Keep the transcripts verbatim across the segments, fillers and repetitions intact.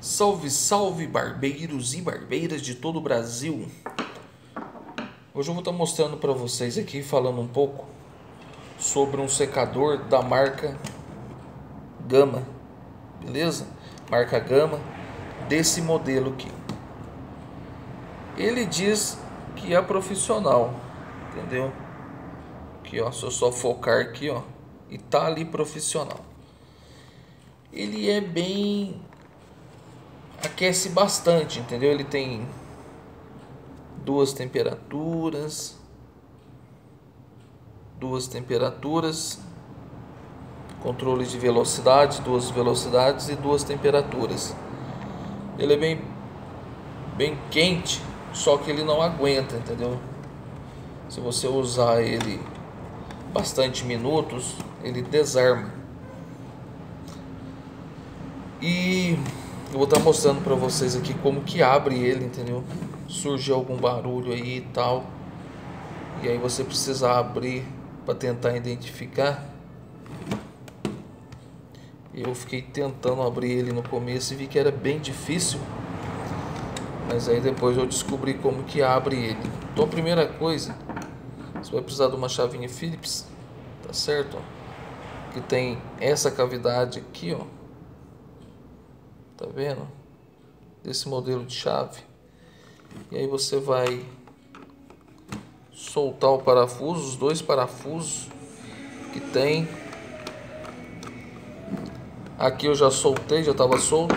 Salve, salve, barbeiros e barbeiras de todo o Brasil. Hoje eu vou estar mostrando para vocês aqui, falando um pouco sobre um secador da marca Gama, beleza? Marca Gama, desse modelo aqui. Ele diz que é profissional, entendeu? Aqui, ó, se eu só focar aqui, ó, e tá ali profissional. Ele é bem... aquece bastante, entendeu? Ele tem duas temperaturas, duas temperaturas, controle de velocidade, duas velocidades e duas temperaturas. Ele é bem, bem quente, só que ele não aguenta, entendeu? Se você usar ele bastante minutos, ele desarma. E eu vou estar mostrando para vocês aqui como que abre ele, entendeu? Surge algum barulho aí e tal, e aí você precisa abrir para tentar identificar. Eu fiquei tentando abrir ele no começo e vi que era bem difícil, mas aí depois eu descobri como que abre ele. Então a primeira coisa, você vai precisar de uma chavinha Phillips, tá certo? Ó, que tem essa cavidade aqui, ó. Tá vendo? Desse modelo de chave. E aí você vai soltar o parafuso, os dois parafusos que tem. Aqui eu já soltei, já estava solto.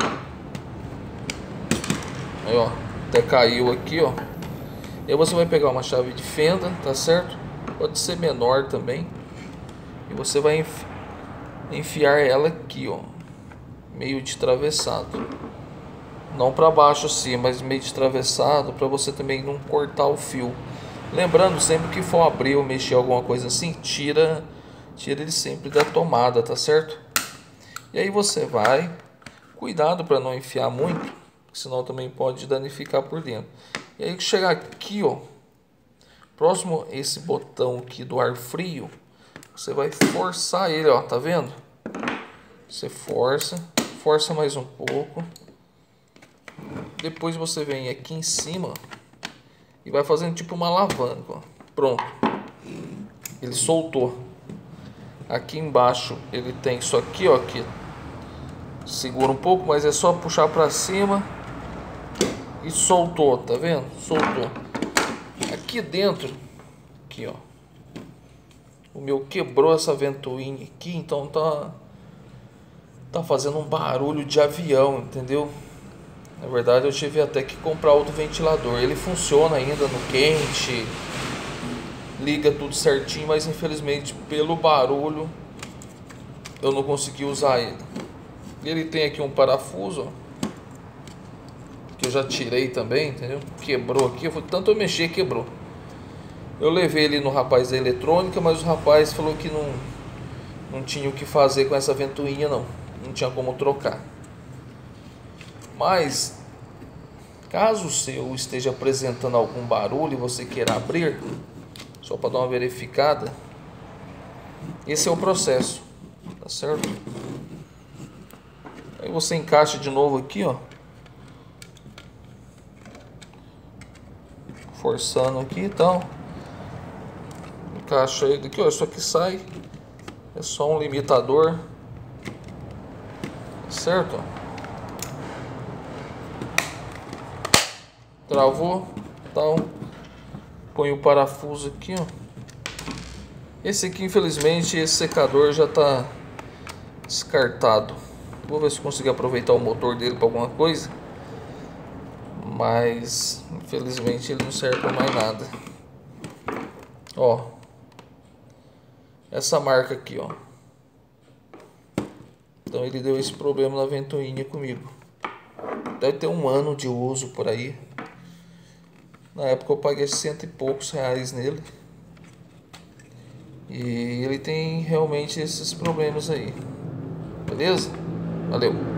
Aí, ó, até caiu aqui, ó. E aí você vai pegar uma chave de fenda, tá certo? Pode ser menor também. E você vai enfi enfiar ela aqui, ó, meio de travessado, não para baixo assim, mas meio de travessado, para você também não cortar o fio. Lembrando, sempre que for abrir ou mexer alguma coisa assim, tira tira ele sempre da tomada, tá certo? E aí você vai, cuidado para não enfiar muito, senão também pode danificar por dentro. E aí que chegar aqui, ó, próximo a esse botão aqui do ar frio, você vai forçar ele, ó, tá vendo? Você força Força mais um pouco. Depois você vem aqui em cima e vai fazendo tipo uma alavanca, ó. Pronto. Ele soltou. Aqui embaixo ele tem isso aqui, ó, que segura um pouco, mas é só puxar para cima e soltou, tá vendo? Soltou. Aqui dentro, aqui, ó, o meu quebrou essa ventoinha aqui, então tá tá fazendo um barulho de avião, entendeu? Na verdade eu tive até que comprar outro ventilador. Ele funciona ainda no quente, liga tudo certinho, mas infelizmente pelo barulho eu não consegui usar ele. Ele tem aqui um parafuso, ó, que eu já tirei também, entendeu? Quebrou aqui, eu tanto eu mexer, quebrou. Eu levei ele no rapaz da eletrônica, mas o rapaz falou que não, não tinha o que fazer com essa ventoinha não. Não tinha como trocar. Mas caso o seu esteja apresentando algum barulho e você queira abrir, só para dar uma verificada, esse é o processo, tá certo? Aí você encaixa de novo aqui, ó, forçando aqui, então encaixa ele aqui, ó. Isso aqui sai, é só um limitador, certo? Travou, então põe o parafuso aqui, ó. Esse aqui, infelizmente, esse secador já está descartado. Vou ver se consigo aproveitar o motor dele para alguma coisa, mas infelizmente ele não serve para mais nada. Ó, essa marca aqui, ó. Então ele deu esse problema na ventoinha comigo. Deve ter um ano de uso por aí. Na época eu paguei cento e poucos reais nele. E ele tem realmente esses problemas aí. Beleza? Valeu!